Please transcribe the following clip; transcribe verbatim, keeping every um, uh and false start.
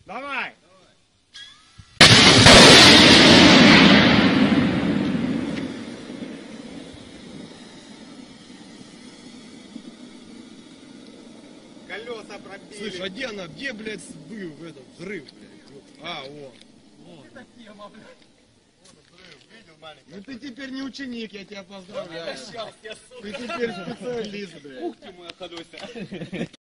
Давай! Колеса пробили. Слышь, а где она? Где, блядь, был в этом взрыв, блядь? Вот. А, о. Ну ты теперь не ученик, я тебя поздравляю. Ты теперь специалист, блядь. Ух ты, моя ходося.